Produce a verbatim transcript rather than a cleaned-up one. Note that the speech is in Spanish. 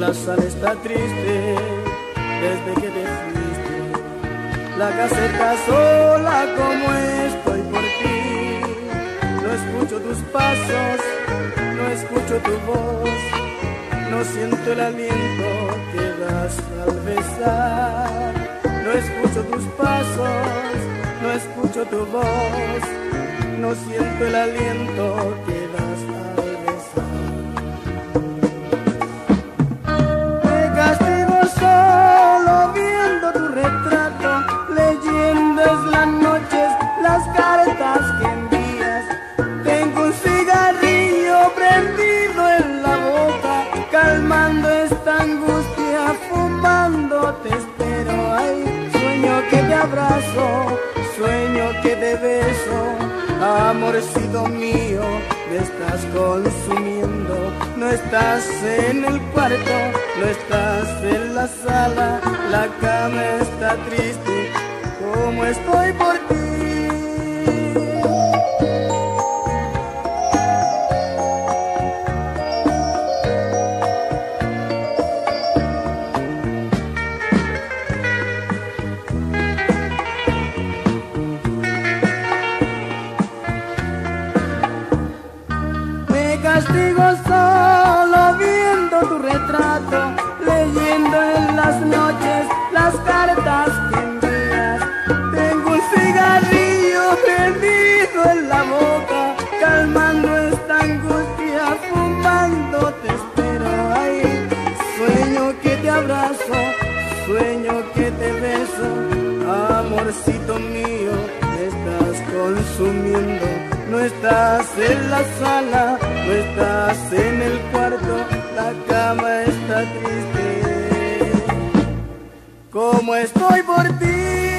La sala está triste desde que te fuiste. La casa está sola como estoy por ti. No escucho tus pasos, no escucho tu voz. No siento el aliento que das al besar. No escucho tus pasos, no escucho tu voz. No siento el aliento que das al besar. Me castigo solo viendo tu retrato, leyendo en las noches las cartas que envías. Tengo un cigarrillo prendido en la boca, calmando esta angustia, fumando te espero. Ay, sueño que te abrazo, sueño que te beso. Amorcito mío, me estás consumiendo. No estás en el cuarto, no estás en la sala. La cama está triste, como estoy por ti. Castigo solo viendo tu retrato, leyendo en las noches las cartas que envías. Tengo un cigarrillo prendido en la boca, calmando esta angustia, fumando te espero. Ay, sueño que te abrazo, sueño que te beso. Amorcito mío, me estás consumiendo. No estás en la sala, no estás en el cuarto, la cama está triste, como estoy por ti.